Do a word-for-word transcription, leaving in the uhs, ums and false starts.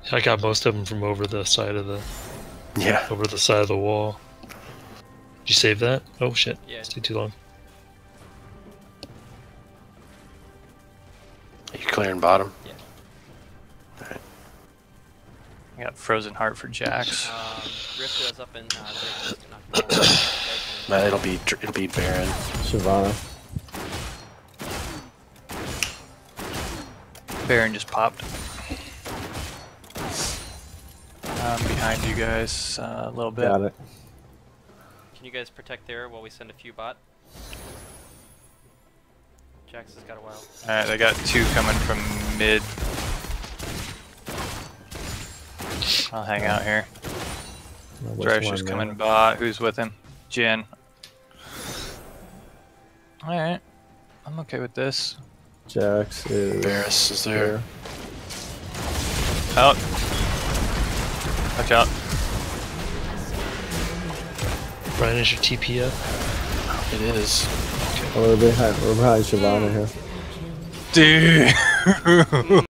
I got most of them from over the side of the Yeah. over the side of the wall. Did you save that? Oh shit! Yeah. Stayed too long. Are you clearing bottom? Yeah. Alright. I got Frozen Heart for Jax. Um, Rift goes up in uh, Rift to knock Nah, it'll be it'll be Baron. Shyvana. Baron just popped. I'm behind you guys uh, a little bit. Got it. Can you guys protect there while we send a few bot? Jax has got a while. Alright, they got two coming from mid. I'll hang out here. Which Drescher's one, coming man? bot. Who's with him? Jin. Alright. I'm okay with this. Jax is Varus is there. Out. Watch out. Brian, is your T P up? It is. Oh, we're behind. We're behind Shyvana here. Dude.